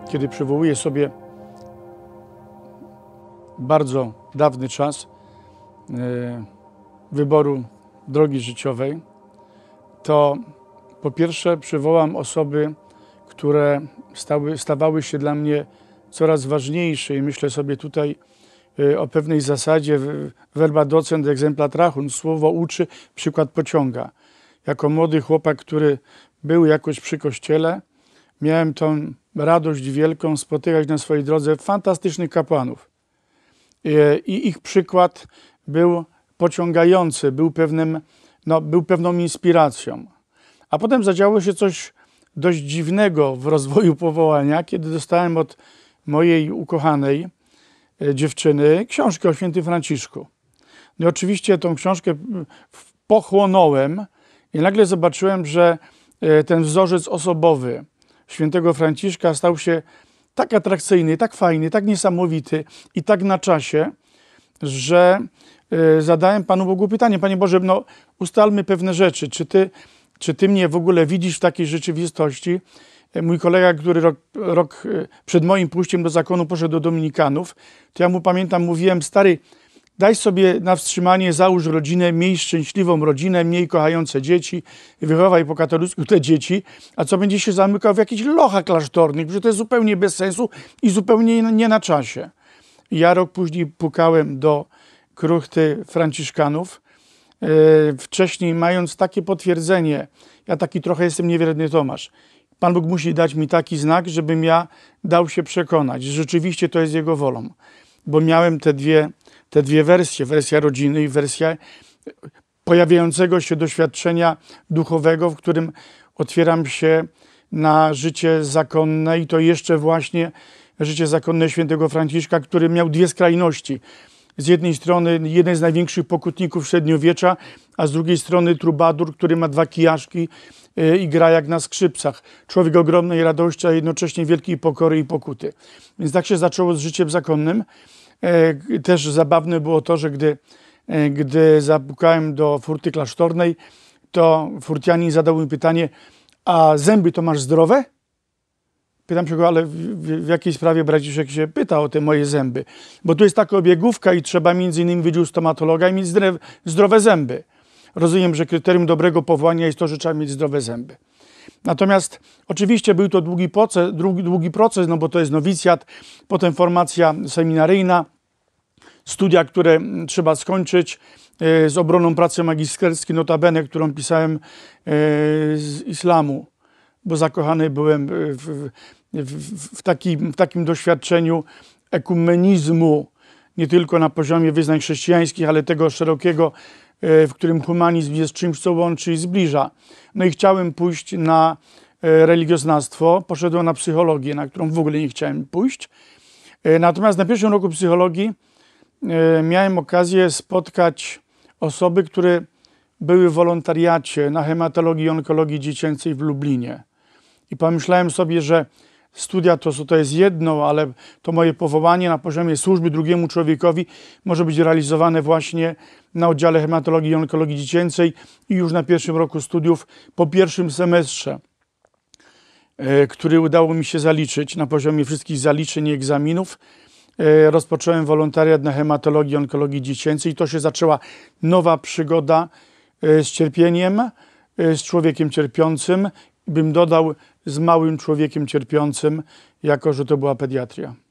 kiedy przywołuję sobie bardzo dawny czas wyboru drogi życiowej, to po pierwsze przywołam osoby, które stawały się dla mnie coraz ważniejsze i myślę sobie tutaj o pewnej zasadzie verba docent exempla trahunt, słowo uczy, przykład pociąga. Jako młody chłopak, który był jakoś przy kościele, miałem tą radość wielką spotykać na swojej drodze fantastycznych kapłanów. I ich przykład był pociągający, był pewną inspiracją. A potem zadziało się coś dość dziwnego w rozwoju powołania, kiedy dostałem od mojej ukochanej dziewczyny książkę o świętym Franciszku. No i oczywiście tą książkę pochłonąłem i nagle zobaczyłem, że ten wzorzec osobowy świętego Franciszka stał się tak atrakcyjny, tak fajny, tak niesamowity i tak na czasie, że zadałem Panu Bogu pytanie: Panie Boże, no ustalmy pewne rzeczy. Czy Ty mnie w ogóle widzisz w takiej rzeczywistości? Mój kolega, który rok przed moim pójściem do zakonu poszedł do dominikanów, to ja mu pamiętam, mówiłem: stary, daj sobie na wstrzymanie, załóż rodzinę, miej szczęśliwą rodzinę, miej kochające dzieci, wychowaj po katolicku te dzieci, a co będzie się zamykał w jakichś lochach klasztornych, że to jest zupełnie bez sensu i zupełnie nie na czasie. Ja rok później pukałem do kruchty franciszkanów, wcześniej mając takie potwierdzenie, ja taki trochę jestem niewierny Tomasz, Pan Bóg musi dać mi taki znak, żebym ja dał się przekonać, że rzeczywiście to jest Jego wolą. Bo miałem te dwie wersje, wersja rodziny i wersja pojawiającego się doświadczenia duchowego, w którym otwieram się na życie zakonne i to jeszcze właśnie życie zakonne świętego Franciszka, który miał dwie skrajności. Z jednej strony jeden z największych pokutników średniowiecza, a z drugiej strony trubadur, który ma dwa kijaszki i gra jak na skrzypcach. Człowiek ogromnej radości, a jednocześnie wielkiej pokory i pokuty. Więc tak się zaczęło z życiem zakonnym. Też zabawne było to, że gdy zapukałem do furty klasztornej, to furtianin zadał mi pytanie: a zęby to masz zdrowe? Pytam się go: ale w jakiej sprawie braciszek się pyta o te moje zęby? Bo tu jest taka obiegówka i trzeba między innymi wydział stomatologa i mieć zdrowe zęby. Rozumiem, że kryterium dobrego powołania jest to, że trzeba mieć zdrowe zęby. Natomiast oczywiście był to długi proces, no bo to jest nowicjat, potem formacja seminaryjna, studia, które trzeba skończyć, z obroną pracy magisterskiej, notabene, którą pisałem z islamu, bo zakochany byłem w takim doświadczeniu ekumenizmu, nie tylko na poziomie wyznań chrześcijańskich, ale tego szerokiego, w którym humanizm jest czymś, co łączy i zbliża. No i chciałem pójść na religioznawstwo, poszedłem na psychologię, na którą w ogóle nie chciałem pójść. Natomiast na pierwszym roku psychologii miałem okazję spotkać osoby, które były w wolontariacie na hematologii i onkologii dziecięcej w Lublinie. I pomyślałem sobie, że studia to jest jedno, ale to moje powołanie na poziomie służby drugiemu człowiekowi może być realizowane właśnie na oddziale hematologii i onkologii dziecięcej i już na pierwszym roku studiów, po pierwszym semestrze, który udało mi się zaliczyć na poziomie wszystkich zaliczeń i egzaminów, rozpocząłem wolontariat na hematologii i onkologii dziecięcej. To się zaczęła nowa przygoda z cierpieniem, z człowiekiem cierpiącym, bym dodał, z małym człowiekiem cierpiącym, jako że to była pediatria.